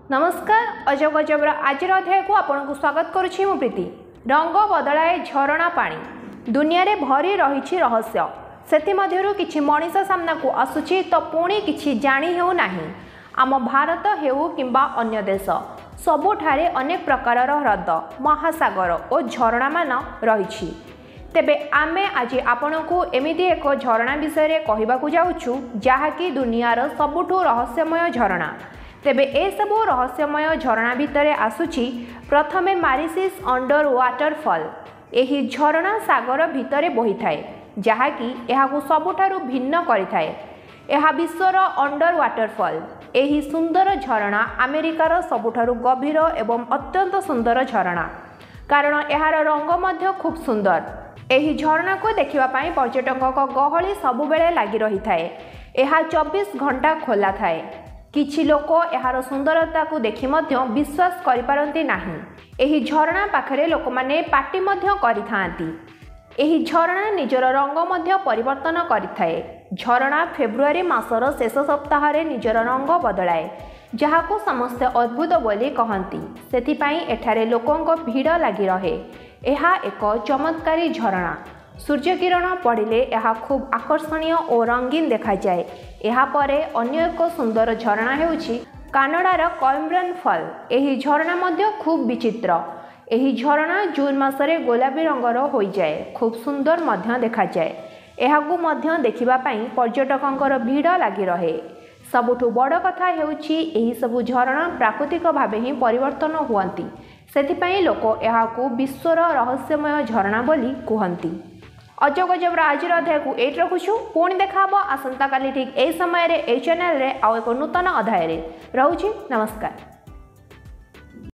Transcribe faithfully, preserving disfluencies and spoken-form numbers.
नमस्कार अजब गजबर आज अध्याय को आपन को स्वागत करुछि मु प्रीति। रंग बदलाए झरणा पानी दुनिया रे भरी रही रहस्य सेति मध्यरु किछि मनीष सामना को आसुछि तो पुणी किछि जानी हेउ नाही। आम भारत हेउ किंबा अन्य देश सबुठारे अनेक प्रकार ह्रद महासागर और झरणा मान रही। तेबे आमे आज आपण को एमिति एक झरणा विषय रे कहिबाकू जाउछु जहाँकि दुनियार सबुठु रहस्यमय झरणा। तेबे ए सबु रहस्यमय झरणा भितरे आसुछि प्रथमे मारिशिस अंडर वाटरफॉल। एही झरणा सागर भितरे बही थाए जहाँकि एहाकू सबुठारु भिन्न करिथाए। एहा विश्वर अंडर वाटरफॉल। एही सुंदर झरणा अमेरिकार सबुठारु गभीर एवं अत्यंत सुंदर झरणा कारण एहार रंग मध्य खूब सुंदर। एही झरणा को देखिबा पाई पर्यटकक गहली सबुबेले लागि रही थाए। एहा चौबीस घंटा खोला थाए। किछि लोक एहार सुंदरता को देखि मध्य विश्वास करि पारंती नाही। एही झरणा पाखरे लोक माने पार्टी मध्य करिथांती। एही झरणा निजर रंग मध्य परिवर्तन करिथाए। झरणा फेब्रुआरी मासर शेष सप्ताह रे निजर रंग बदलाए जहाको समस्त अद्भुत बोली कहंती। सेथिपाई एठारे लोकंक भीड़ लागि रहे। एहा एक चमत्कारी झरणा। सूर्य किरण पड़िले यह खूब आकर्षणीय और रंगीन देखा जाए। यहाँ परे अन्य एक सुंदर झरणा हेउछि कानाडार कॉइम्ब्रेन फॉल। एही झरणा मध्य खूब विचित्र। एही झरणा जून मासरे गोलापी रंगर होई जाए खूब सुंदर मध्य देखा जाए। एहाकू मध्य देखिबा पाई पर्यटकंकर भीड़ लागि रहे। सबुठु बड़ कथा हेउछि एही सबु झरणा प्राकृतिक भावे ही परिवर्तन हुअंती। सेथिपाई लोक एहाकू विश्वर रहस्यमय झरणा बोली कहंती। अजब गजबर आज अध्याय को एट रखुछु। पुणी देखा आसंता काली ठीक ए समय रे ए चैनल रे आउ एक नूतन अध्याय रे। रहूछि नमस्कार।